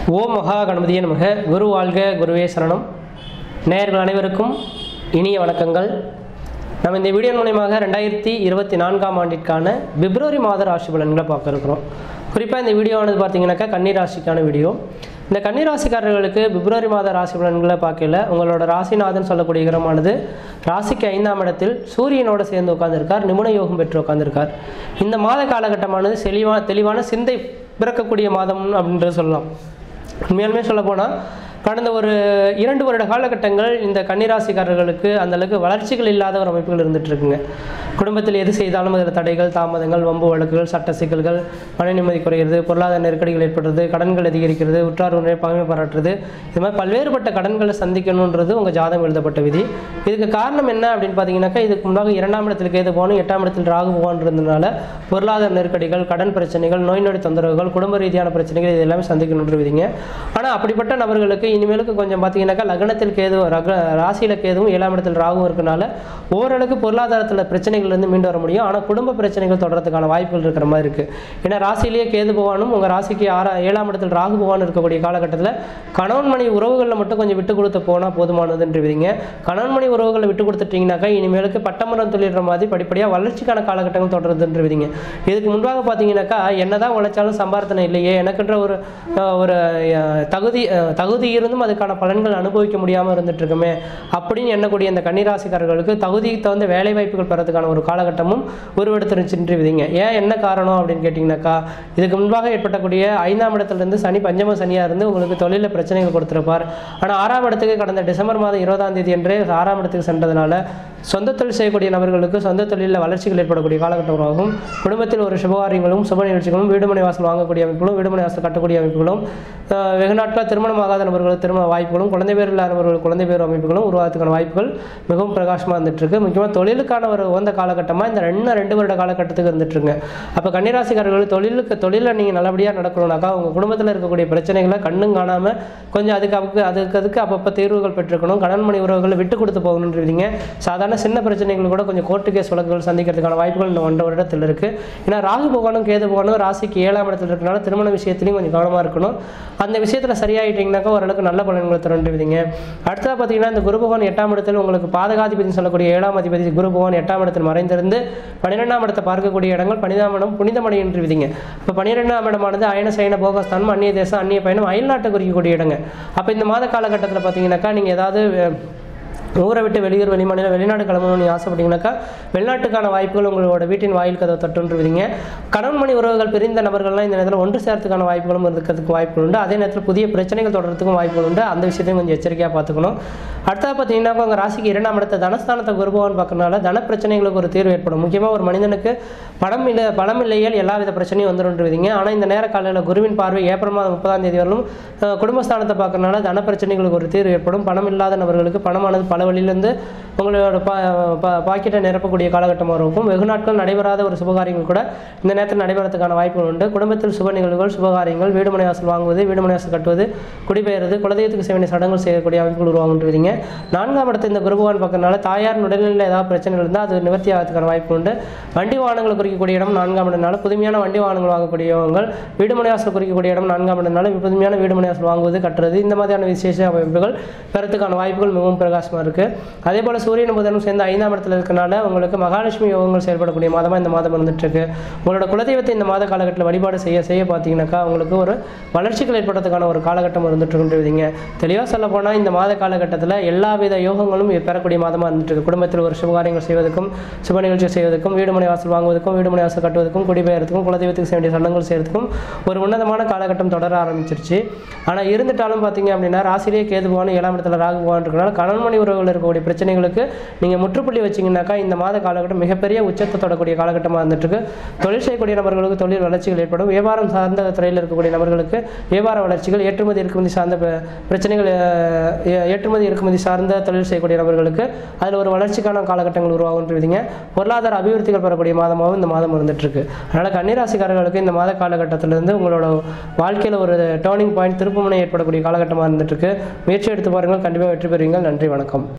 ஓம் மகா கணபதியே நமக. குரு வாழ்க, குருவே சரணம். நேயர்கள் அனைவருக்கும் இனிய வணக்கங்கள். நம்ம இந்த வீடியோ மூலமாக 2024ஆம் ஆண்டிற்கான பிப்ரவரி மாத ராசி பலன்களை பார்க்க இருக்கிறோம். குறிப்பாக இந்த வீடியோவானது பார்த்தீங்கன்னாக்கா கன்னிராசிக்கான வீடியோ. இந்த கன்னிராசிக்காரர்களுக்கு பிப்ரவரி மாத ராசி பலன்களை பார்க்கல உங்களோட ராசிநாதன் சொல்லக்கூடிய கிரகமானது ராசிக்கு 5ஆம் இடத்தில் சூரியனோடு சேர்ந்து உட்கார்ந்துருக்கார். நிபுண யோகம் பெற்று உட்கார்ந்துருக்கார். இந்த மாத காலகட்டமானது தெளிவான சிந்தை பிறக்கக்கூடிய மாதம் அப்படின்றது சொல்லலாம். உண்மையாலுமே சொல்ல போனால் கடந்த ஒரு 2 வருட காலகட்டங்கள் இந்த கன்னிராசிக்காரர்களுக்கு அந்தளவுக்கு வளர்ச்சிகள் இல்லாத ஒரு அமைப்புகள் இருந்துட்டு இருக்குங்க. குடும்பத்தில் எது செய்தாலும் அதில் தடைகள், தாமதங்கள், வம்பு வழக்குகள், சட்ட சிக்கல்கள், மன நிம்மதி குறைகிறது, பொருளாதார நெருக்கடிகள் ஏற்படுறது, கடன்கள் அதிகரிக்கிறது, உற்றார் உறவினரை பகைமை பாராட்டுறது, இது மாதிரி பல்வேறுபட்ட கடன்களை சந்திக்கணுன்றது உங்கள் ஜாதகம் எழுதப்பட்ட விதி. இதுக்கு காரணம் என்ன அப்படின்னு பார்த்தீங்கன்னாக்கா, இதுக்கு முன்னாக 2ஆம் இடத்தில் கேது போகணும், 8ஆம் இடத்தில் ராகு போகன்றதுனால பொருளாதார நெருக்கடிகள், கடன் பிரச்சனைகள், நோய் நொடி தொந்தரவுகள், குடும்ப ரீதியான பிரச்சனைகள் இது எல்லாமே சந்திக்கணுன்ற விதிங்க. ஆனால் அப்படிப்பட்ட நபர்களுக்கு இனிமேலுக்கு கொஞ்சம் பார்த்தீங்கன்னாக்கா லக்னத்தில் கேது, ராசியில் கேதுவும் 7ஆம் இடத்தில் ராகுவும் இருக்கனால ஓரளவுக்கு பொருளாதாரத்தில் பிரச்சனைகள்லேருந்து மீண்டு வர முடியும். ஆனால் குடும்ப பிரச்சனைகள் தொடர்றதுக்கான வாய்ப்புகள் இருக்கிற மாதிரி இருக்குது. ஏன்னா ராசியிலேயே கேது பகவானும் உங்கள் ராசிக்கு 7ஆம் இடத்தில் ராகு பகவான் இருக்கக்கூடிய காலகட்டத்தில் கணவன் மணி உறவுகளில் மட்டும் கொஞ்சம் விட்டு கொடுத்து போனால் போதுமானதுன்ற விதிங்க. கணவன் மணி உறவுகளை விட்டு கொடுத்துட்டிங்கனாக்கா இனிமேலுக்கு பட்டமரம் தொழில்ற மாதிரி படிப்படியாக வளர்ச்சிக்கான காலகட்டங்கள் தொடர்றதுன்ற விதிங்க. இதுக்கு முன்பாக பார்த்தீங்கன்னாக்கா என்னதான் உழைச்சாலும் சம்பார்த்தனை இல்லையே, எனக்குன்ற ஒரு தகுதி இருந்தும் அதுக்கான பலன்கள் அனுபவிக்க முடியாமல் இருந்துட்டு இருக்குமே அப்படின்னு எண்ணக்கூடிய இந்த கன்னிராசிக்காரர்களுக்கு தகுதிக்கு தகுந்த வேலை வாய்ப்புகள் பெறதுக்கான ஒரு காலகட்டமும் உருவெடுத்துருச்சுன்னு விதிங்க. ஏன் என்ன காரணம் அப்படின்னு கேட்டிங்கனாக்கா, இதுக்கு முன்பாக ஏற்பட்டக்கூடிய 5ஆம் இடத்துலேருந்து சனி பஞ்சம சனியாக இருந்து உங்களுக்கு தொழிலில் பிரச்சனைகள் கொடுத்துருப்பார். ஆனால் 6ஆம் இடத்துக்கு கடந்த டிசம்பர் மாதம் 20ஆம் தேதி அன்றே 6ஆம் இடத்துக்கு சென்றதுனால சொந்த தொழில் செய்யக்கூடிய நபர்களுக்கு சொந்த தொழிலில் வளர்ச்சிகள் ஏற்படக்கூடிய காலகட்டம் உருவாகும். குடும்பத்தில் ஒரு சுபகாரியங்களும் சுப நிகழ்ச்சிகளும், வீடுமனை வாசல் வாங்கக்கூடிய அமைப்புகளும், வீடுமனை வாசல் கட்டக்கூடிய அமைப்புகளும், வெகு நாட்களாக திருமணமாகாத நபர்களுக்கு திருமண வாய்ப்புகளும், குழந்தை பேர் இல்லாதவர்கள் குழந்தை பேர் அமைப்புகளும் உருவாகிறதுக்கான வாய்ப்புகள் மிகவும் பிரகாசமாக இருந்துட்டு இருக்கு. முக்கியமாக தொழிலுக்கான ஒரு உகந்த காலகட்டமாக இந்த 2 வருட காலகட்டத்துக்கு இருந்துட்டு இருக்கு. அப்போ கன்னிராசிக்காரர்கள் தொழிலில் நீங்கள் நல்லபடியாக நடக்கணும்னாக்கா உங்கள் குடும்பத்தில் இருக்கக்கூடிய பிரச்சனைகளை கண்ணும் காணாமல் கொஞ்சம் அதுக்கு அப்பப்போ தீர்வுகள் பெற்றுக்கணும். கடன்மணி உறவுகளை விட்டு கொடுத்து போகணுன்றீங்க. சாதாரண சின்ன பிரச்சனைகள் கூட கொஞ்சம் கோர்ட்டு கேஸ் வழக்குகள் சந்திக்கிறதுக்கான வாய்ப்புகள் இந்த 1 வருடத்தில் இருக்குது. ஏன்னா ராகு பகவானும் கேது பகவானும் ராசிக்கு 7ஆம் இடத்துல இருக்கனால திருமண விஷயத்துலையும் கொஞ்சம் கவனமாக இருக்கணும். அந்த விஷயத்தில் சரியாயிட்டீங்கன்னாக்கா ஓரளவுக்கு நல்ல பலன்களை தருன்றீங்க. அடுத்ததாக பார்த்தீங்கன்னா இந்த குரு பகவான் 8ஆம் இடத்தில் உங்களுக்கு பாதகாதிபதி சொல்லக்கூடிய 7ஆம் அதிபதி குரு பகவான் 8ஆம் இடத்தில் மறைந்திருந்து 12ஆம் இடத்தை பார்க்கக்கூடிய இடங்கள் 12ஆம் இடம் புனிதமடை என்று விதிங்க. இப்போ 12ஆம் இடமானது அயன சயன போகஸ்தானம், அந்நிய தேசம், அந்நிய பயணம், அயல்நாட்டை குறிக்கக்கூடிய இடங்க. அப்போ இந்த மாத காலகட்டத்தில் பார்த்தீங்கன்னாக்கா நீங்கள் ஏதாவது ஊரை விட்டு வெளியூர், வெளிமாநிலம், வெளிநாடு கிளம்பணும்னு ஆசைப்பட்டீங்கன்னாக்கா வெளிநாட்டுக்கான வாய்ப்புகள் உங்களோட வீட்டின் வாயில் கதவை தட்டுன்றீங்க. கணவன் மணி உறவுகள் பிரிந்த நபர்கள்லாம் இந்த நேரத்தில் ஒன்று சேர்த்துக்கான வாய்ப்புகளும் இருக்கிறதுக்கு வாய்ப்புகள் உண்டு. அதே நேரத்தில் புதிய பிரச்சனைகள் தொடர்றதுக்கும் வாய்ப்புகள் உண்டு. அந்த விஷயத்தையும் கொஞ்சம் எச்சரிக்கையாக பார்த்துக்கணும். அடுத்தது பார்த்தீங்கன்னா உங்கள் ராசிக்கு 2ஆம் இடத்தை தனஸ்தானத்தை குருபகவான் பார்க்கறதுனால தன பிரச்சனைகளுக்கு ஒரு தீர்வு ஏற்படும். முக்கியமாக ஒரு மனிதனுக்கு பணம் இல்லையால் எல்லா வித பிரச்சனையும் வந்துருன்றீங்க. ஆனால் இந்த நேர காலையில் குருவின் பார்வை ஏப்ரல் மாதம் 30ஆம் தேதி வரலும் குடும்பஸ்தானத்தை பார்க்கறதுனால தன பிரச்சனைகளுக்கு ஒரு தீர்வு ஏற்படும். பணம் இல்லாத நபர்களுக்கு பணமானது பல வழியிலிருந்து உங்களோட பாக்கெட்டை நிரப்பக்கூடிய காலகட்டமாக இருக்கும். வெகு நாட்கள் நடைபெறாத ஒரு சுபகாரியங்கள் கூட இந்த நேரத்தில் நடைபெறதுக்கான வாய்ப்புகள் உண்டு. குடும்பத்தில் சுப நிகழ்வுகள், சுபகாரியங்கள், வீடுமனை வாசல் வாங்குவது, வீடுமனை வாசல் கட்டுவது, குடிபெயர்வது, குலதெய்வத்துக்கு செய்ய வேண்டிய சடங்குகள் செய்யக்கூடிய அமைப்புகள் உருவாகுன்றீங்க. 4ஆம் இடத்தை இந்த குரு பகவான் பார்க்கறதுனால தாயார் உடல்நிலையில் ஏதாவது பிரச்சனைகள் இருந்தால் அது நிவர்த்தி ஆகிறதுக்கான வாய்ப்பு உண்டு. வண்டி வாகனங்கள் குறிக்கக்கூடிய இடம் 4ஆம் இடம்னால புதுமையான வண்டி வாகனங்கள் வாங்கக்கூடியவங்க, வீடுமனை வாசல் குறிக்கக்கூடிய இடம் 4ஆம் இடம்னால புதுமையான வீடுமனை வாசல் வாங்குவது, கட்டுறது, இந்த மாதிரியான விசேஷ அமைப்புகள் பெறத்துக்கான வாய்ப்புகள் மிகவும் பிரகாசமாக இருக்குது. அதே போல் சூரியன் புதனும் சேர்ந்து 5ஆம் இடத்துல இருக்கனால உங்களுக்கு மகாலட்சுமி யோகங்கள் செயல்படக்கூடிய மாதமாக இந்த மாதம் இருந்துட்டு இருக்கு. உங்களோட குலதெய்வத்தை இந்த மாத காலகட்டத்தில் வழிபாடு செய்ய பார்த்தீங்கன்னாக்கா உங்களுக்கு ஒரு வளர்ச்சிகள் ஏற்படுறதுக்கான ஒரு காலகட்டம் இருந்துட்டு இருக்குன்றீங்க. தெளிவாக சொல்ல போனால் இந்த மாத காலகட்டத்தில் எல்லாவித யோகங்களும் பெறக்கூடிய மாதமாக இருந்துட்டு இருக்கு. குடும்பத்தில் ஒரு சுபகாரியங்கள் செய்வதற்கும், சுப நிகழ்ச்சி செய்வதற்கும், வீடுமனை வாசல் வாங்குவதற்கும், வீடுமனை வாசல் கட்டுவதற்கும், குடிபெயர்த்துக்கும், குலதெய்வத்துக்கு செய்ய வேண்டிய சடங்குகள் செய்யறதுக்கும் ஒரு உன்னதமான காலகட்டம் தொடர ஆரம்பிச்சிருச்சு. ஆனால் இருந்துட்டாலும் பார்த்தீங்க அப்படின்னா ராசிலேயே கேது பகவான் 7ஆம் இடத்துல ராகு பகவான் இருக்கனால கணவன்மணி உறவுகள் இருக்கக்கூடிய பிரச்சனைகளுக்கு நீங்கள் முற்றுப்புள்ளி வச்சிங்கனாக்கா இந்த மாத காலகட்டம் மிகப்பெரிய உச்சத்தை தொடக்கூடிய காலகட்டமாக இருந்துட்டு இருக்கு. தொழில் செய்யக்கூடிய நபர்களுக்கு தொழில் வளர்ச்சிகள் ஏற்படும். வியாபாரம் சார்ந்த துறையில் இருக்கக்கூடிய நபர்களுக்கு வியாபார வளர்ச்சிகள், ஏற்றுமதி இறக்குமதி சார்ந்த பிரச்சனைகள், ஏற்றுமதி இறக்குமதி சார்ந்த தொழில் செய்யக்கூடிய நபர்களுக்கு அதில் ஒரு வளர்ச்சிக்கான காலகட்டங்கள் உருவாகுன்றீங்க. பொருளாதார அபிவிருத்திகள் பெறக்கூடிய மாதமாகவும் இந்த மாதம் இருந்துட்டு இருக்கு. அதனால் கன்னிராசிக்காரர்களுக்கு இந்த மாத காலகட்டத்திலிருந்து உங்களோட வாழ்க்கையில் ஒரு டேர்னிங் பாயிண்ட், திருப்புமுனை ஏற்படக்கூடிய காலகட்டமாக இருந்துட்டு இருக்கு. முயற்சி எடுத்து பாருங்கள், கண்டிப்பாக வெற்றி பெறுவீங்கள். நன்றி, வணக்கம்.